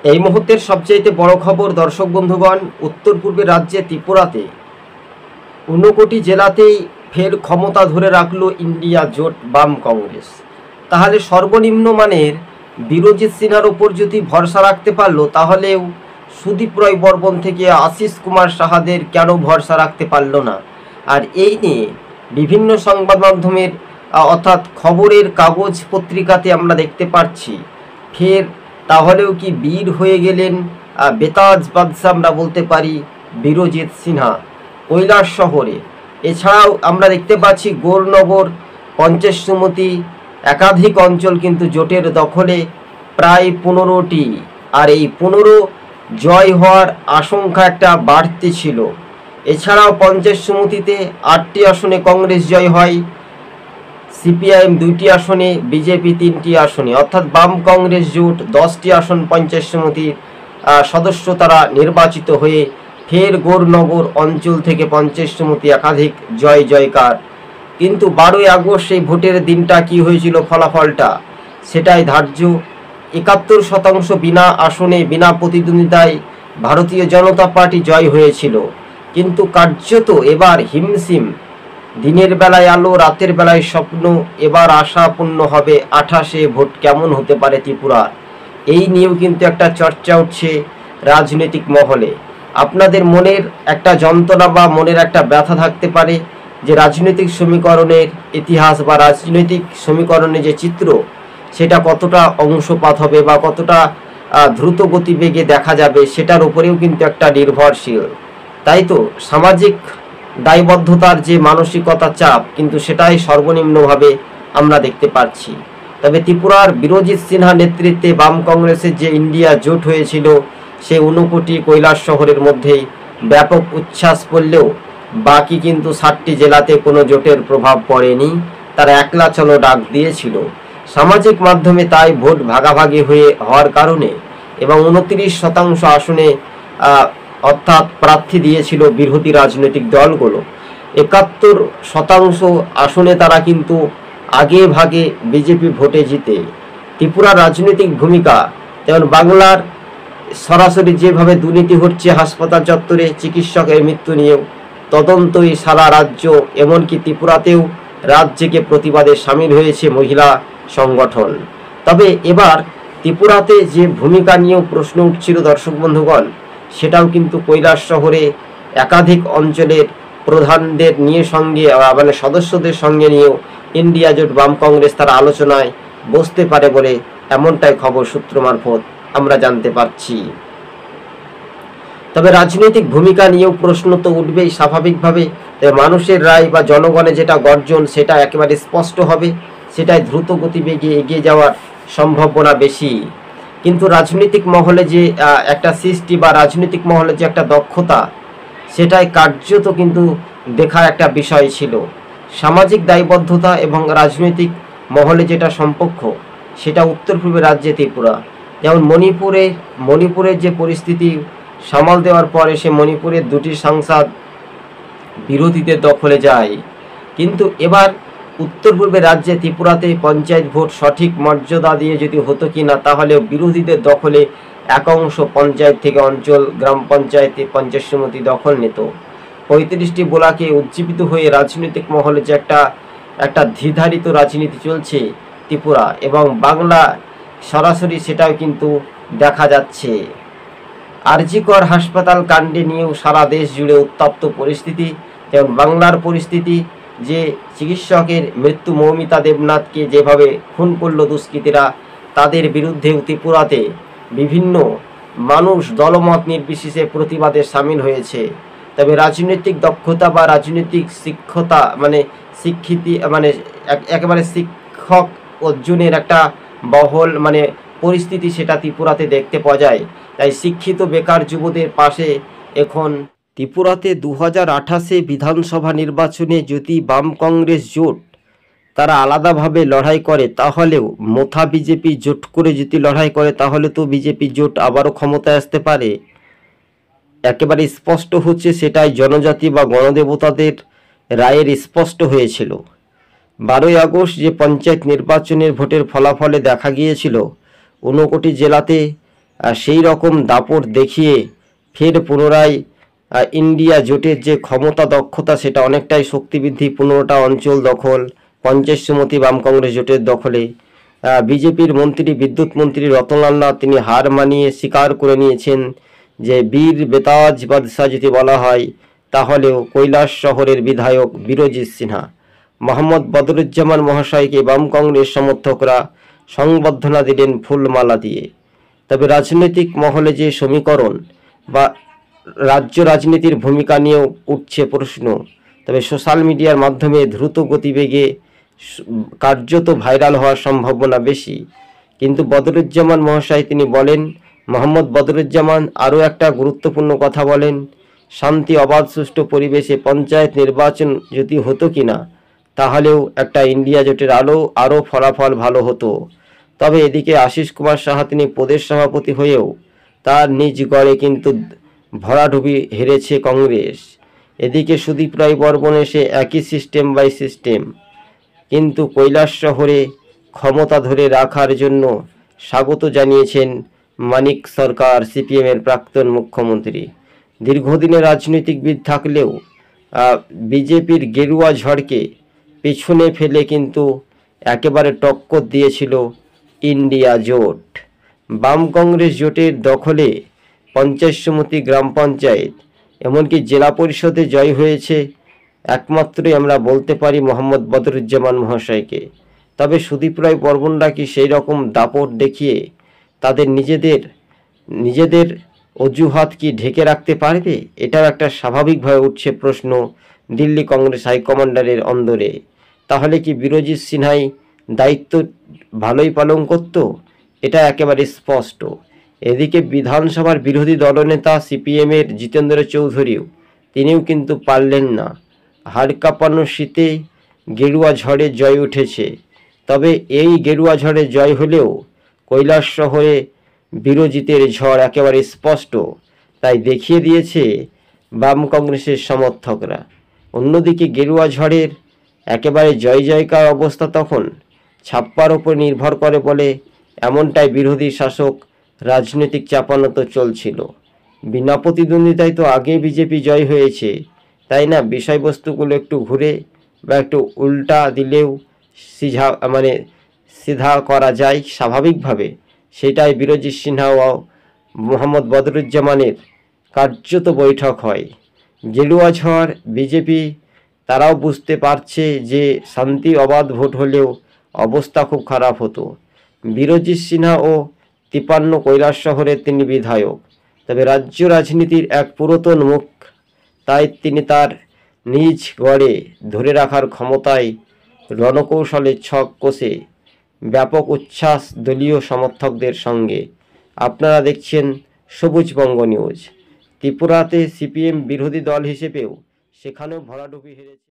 এই মুহূর্তের সবচেয়ে বড় খবর দর্শক বন্ধুগণ, উত্তর পূর্বের রাজ্যে ত্রিপুরাতে 59টি জেলাতেই ফের ক্ষমতা ধরে রাখলো ইন্ডিয়া জোট বাম কংগ্রেস। তাহলে সর্বনিম্ন মানের বীরজিৎ সিনহার ওপর যদি ভরসা রাখতে পারলো, তাহলেও সুদীপ রায় বর্মন থেকে আশিস কুমার সাহাদের কেন ভরসা রাখতে পারল না? আর এই নিয়ে বিভিন্ন সংবাদ মাধ্যমের অর্থাৎ খবরের কাগজ পত্রিকাতে আমরা দেখতে পাচ্ছি ফের তাহলেও কি বীর হয়ে গেলেন বেতাজ বাদশা, আমরা বলতে পারি বীরজিৎ সিনহা কৈলাস শহরে। এছাড়াও আমরা দেখতে পাচ্ছি গৌরনগর, পঞ্চায়েত একাধিক অঞ্চল কিন্তু জোটের দখলে, প্রায় 15টি। আর এই 15 জয় হওয়ার আশঙ্কা একটা বাড়তি ছিল। এছাড়াও পঞ্চায়েত সমিতিতে 8টি আসনে কংগ্রেস জয় হয়, সিপিআইএম 2টি আসনে, বিজেপি 3টি আসনে, অর্থাৎ বাম কংগ্রেস জোট 10টি আসন পঞ্চায়েত সমিতির সদস্য তারা নির্বাচিত হয়ে ফের গৌরনগর অঞ্চল থেকে পঞ্চায়েত সমিতি একাধিক জয় জয়কার। কিন্তু 12ই আগস্ট সেই ভোটের দিনটা কি হয়েছিল, ফলাফলটা সেটাই ধার্য। 71% বিনা আসনে বিনা প্রতিদ্বন্দ্বিতায় ভারতীয় জনতা পার্টি জয় হয়েছিল। কিন্তু কার্যত এবার হিমশিম, দিনের বেলায় আলো রাতের বেলায় স্বপ্ন। এবার আশা পূর্ণ হবে 28-এ ভোট কেমন হতে পারে ত্রিপুরার, এই নিয়েও কিন্তু একটা চর্চা উঠছে রাজনৈতিক মহলে। আপনাদের মনের একটা যন্ত্রণা বা মনের একটা ব্যথা থাকতে পারে যে রাজনৈতিক সমীকরণের ইতিহাস বা রাজনৈতিক সমীকরণে যে চিত্র, সেটা কতটা অংশপাত হবে বা কতটা দ্রুত গতিবেগে দেখা যাবে, সেটার উপরেও কিন্তু একটা নির্ভরশীল। তাই তো সামাজিক দায়বদ্ধতার যে মানসিকতা চাপ, কিন্তু সেটাই সর্বনিম্নভাবে আমরা দেখতে পাচ্ছি। তবে ত্রিপুরার বীরজিৎ সিনহা নেতৃত্বে বাম কংগ্রেসের যে ইন্ডিয়া জোট হয়েছিল, সে 59টি কৈলাস শহরের মধ্যেই ব্যাপক উচ্ছ্বাস পড়লেও বাকি কিন্তু 7টি জেলাতে কোনো জোটের প্রভাব পড়েনি। তারা একলা চলো ডাক দিয়েছিল সামাজিক মাধ্যমে। তাই ভোট ভাগাভাগি হওয়ার কারণে এবং 29% আসনে অর্থাৎ প্রার্থী দিয়েছিল বিরোধী রাজনৈতিক দলগুলো, 71% আসনে তারা কিন্তু আগে ভাগে বিজেপি ভোটে জিতে। ত্রিপুরার রাজনৈতিক ভূমিকা, যেমন বাংলার সরাসরি যেভাবে দুর্নীতি হচ্ছে হাসপাতাল চত্বরে চিকিৎসকের মৃত্যু নিয়েও, তদন্তই সারা রাজ্য, এমনকি ত্রিপুরাতেও রাত জেগে প্রতিবাদে সামিল হয়েছে মহিলা সংগঠন। তবে এবার ত্রিপুরাতে যে ভূমিকা নিয়েও প্রশ্ন উঠছিল দর্শক বন্ধুগণ, সেটাও কিন্তু কৈলাস শহরে একাধিক অঞ্চলের প্রধানদের নিয়ে সঙ্গে মানে সদস্যদের সঙ্গে নিয়েও ইন্ডিয়া জোট বাম কংগ্রেস তারা আলোচনায় বসতে পারে বলে এমনটাই খবর সূত্র মারফত আমরা জানতে পারছি। তবে রাজনৈতিক ভূমিকা নিয়েও প্রশ্ন তো উঠবেই স্বাভাবিকভাবে। মানুষের রায় বা জনগণের যেটা গর্জন, সেটা একেবারে স্পষ্ট হবে, সেটাই দ্রুত গতিবেগে এগিয়ে যাওয়ার সম্ভাবনা বেশি। কিন্তু রাজনৈতিক মহলে যে একটা সৃষ্টি বা রাজনৈতিক মহলে যে একটা দক্ষতা, সেটাই কার্যত কিন্তু দেখার একটা বিষয় ছিল। সামাজিক দায়বদ্ধতা এবং রাজনৈতিক মহলে যেটা সম্পর্ক, সেটা উত্তর পূর্বের রাজ্যে ত্রিপুরা, যেমন মণিপুরের যে পরিস্থিতি সামাল দেওয়ার পরে সে মণিপুরের 2টি সাংসদ বিরোধীদের দখলে যায়। কিন্তু এবার উত্তর পূর্বের রাজ্যে ত্রিপুরাতে পঞ্চায়েত ভোট সঠিক মর্যাদা দিয়ে যদি হতো কিনা, তাহলে বিরোধীদের দখলে এক অংশ পঞ্চায়েত থেকে অঞ্চল গ্রাম পঞ্চায়েতে পঞ্চায়েত সমিতি দখল নিত। 35টি ব্লকে উজ্জীবিত হয়ে রাজনৈতিক মহলে যে একটা দ্বিধারিত রাজনীতি চলছে ত্রিপুরা এবং বাংলা, সরাসরি সেটাও কিন্তু দেখা যাচ্ছে। আরজিকর হাসপাতাল কাণ্ডে নিয়েও সারা দেশ জুড়ে উত্তপ্ত পরিস্থিতি। যেমন বাংলার পরিস্থিতি, যে চিকিৎসকের মৃত্যু মৌমিতা দেবনাথকে যেভাবে খুন করলো দুষ্কৃতীরা, তাদের বিরুদ্ধে ত্রিপুরাতে বিভিন্ন মানুষ দলমত নির্বিশেষে প্রতিবাদে সামিল হয়েছে। তবে রাজনৈতিক দক্ষতা বা রাজনৈতিক শিক্ষতা শিক্ষিতি একেবারে শিক্ষক অর্জুনের একটা বহল পরিস্থিতি, সেটা ত্রিপুরাতে দেখতে পাওয়া যায়। তাই শিক্ষিত বেকার যুবদের পাশে এখন ত্রিপুরাতে 2028-এ বিধানসভা নির্বাচনে যদি বাম কংগ্রেস জোট তারা আলাদাভাবে লড়াই করে, তাহলেও মোথা বিজেপি জোট করে যদি লড়াই করে, তাহলে তো বিজেপি জোট আবারও ক্ষমতায় আসতে পারে। একেবারে স্পষ্ট হচ্ছে, সেটাই জনজাতি বা গণদেবতাদের রায়ের স্পষ্ট হয়েছিল। 12ই আগস্ট যে পঞ্চায়েত নির্বাচনের ভোটের ফলাফলে দেখা গিয়েছিল 59টি জেলাতে সেই রকম দাপট দেখিয়ে ফের পুনরায় ইন্ডিয়া জোটের যে ক্ষমতা দক্ষতা সেটা অনেকটাই শক্তিবৃদ্ধি, 15টা অঞ্চল দখল, পঞ্চায়েত সমিতি বাম কংগ্রেস জোটের দখলে। বিজেপির মন্ত্রী, বিদ্যুৎ মন্ত্রী রতনলাল নাথ তিনি হার মানিয়ে স্বীকার করে নিয়েছেন যে বীর বেতাজ বাদশাহ যদি বলা হয় তাহলেও কৈলাস শহরের বিধায়ক বীরজিৎ সিনহা, মোহাম্মদ বদরুজ্জামান মহাশয়কে বাম কংগ্রেস সমর্থকরা সংবর্ধনা দিলেন ফুলমালা দিয়ে। তবে রাজনৈতিক মহলে যে সমীকরণ বা রাজ্য রাজনীতির ভূমিকা নিয়েও উঠছে প্রশ্ন। তবে সোশ্যাল মিডিয়ার মাধ্যমে দ্রুত গতিবেগে কার্যত ভাইরাল হওয়ার সম্ভাবনা বেশি। কিন্তু বদরুজ্জামান মহাশয় তিনি বলেন, মোহাম্মদ বদরুজ্জামান আরও একটা গুরুত্বপূর্ণ কথা বলেন, শান্তি অবাধ সুষ্ঠু পরিবেশে পঞ্চায়েত নির্বাচন যদি হতো কিনা তাহলেও একটা ইন্ডিয়া জোটের আরও ফলাফল ভালো হতো। তবে এদিকে আশিস কুমার সাহা তিনি প্রদেশ সভাপতি হয়েও তার নিজ গড়ে কিন্তু ভরাডুবি হেরেছে কংগ্রেস। এদিকে সুদীপ রায় বর্মন এসে একই সিস্টেম বাই সিস্টেম, কিন্তু কৈলাস শহরে ক্ষমতা ধরে রাখার জন্য স্বাগত জানিয়েছেন মানিক সরকার, সিপিএমের প্রাক্তন মুখ্যমন্ত্রী। দীর্ঘদিনের রাজনৈতিকবিদ থাকলেও বিজেপির গেরুয়া ঝড়কে পেছনে ফেলে কিন্তু একেবারে টক্কর দিয়েছিল ইন্ডিয়া জোট। বাম কংগ্রেস জোটের দখলে পঞ্চায়েত সমিতি, গ্রাম পঞ্চায়েত, এমনকি জেলা পরিষদে জয় হয়েছে একমাত্রই আমরা বলতে পারি মোহাম্মদ বদরুজ্জামান মহাশয়কে। তবে সুদীপ রায় বর্মনরা কি সেই রকম দাপট দেখিয়ে তাদের নিজেদের অজুহাত কি ঢেকে রাখতে পারবে? এটাও একটা স্বাভাবিকভাবে উঠছে প্রশ্ন দিল্লি কংগ্রেস হাইকমান্ডারের অন্দরে। তাহলে কি বীরজিৎ সিনহাই দায়িত্ব ভালোই পালন করত? এটা একেবারে স্পষ্ট। এদিকে বিধানসভার বিরোধী দলনেতা সিপিএমের জিতেন্দ্র চৌধুরীও তিনিও কিন্তু পারলেন না। হাড় কাঁপানো শীতে গেরুয়া ঝড়ে জয় উঠেছে। তবে এই গেরুয়া ঝড়ে জয় হলেও কৈলাস শহরে বিরোজিতের ঝড় একেবারে স্পষ্ট, তাই দেখিয়ে দিয়েছে বাম কংগ্রেসের সমর্থকরা। অন্যদিকে গেরুয়া ঝড়ের একেবারে জয় জয়কার অবস্থা তখন ছাপ্পার ওপর নির্ভর করে বলে এমনটাই বিরোধী শাসক রাজনৈতিক চাপানো চলছিল। বিনা প্রতিদ্বন্দ্বিতায় তো আগে বিজেপি জয় হয়েছে, তাই না? বিষয়বস্তুগুলো একটু ঘুরে বা একটু উল্টা দিলেও সিধা করা যায় স্বাভাবিকভাবে। সেটাই বীরজিৎ সিনহা ও মোহাম্মদ বদরুজ্জামানের কার্যত বৈঠক হয়। গেরুয়া ঝড় বিজেপি তারাও বুঝতে পারছে যে শান্তি অবাধ ভোট হলেও অবস্থা খুব খারাপ হতো। বীরজিৎ সিনহা ও 53 কৈলাস শহরের তিনি বিধায়ক, তবে রাজ্য রাজনীতির এক পুরাতন মুখ, তাই তিনি তার নিজ গড়ে ধরে রাখার ক্ষমতায় রণকৌশলের ছক কষে ব্যাপক উচ্ছ্বাস দলীয় সমর্থকদের সঙ্গে। আপনারা দেখছেন সবুজবঙ্গ নিউজ। ত্রিপুরাতে সিপিএম বিরোধী দল হিসেবেও সেখানেও ভরাডুবি হেরেছে।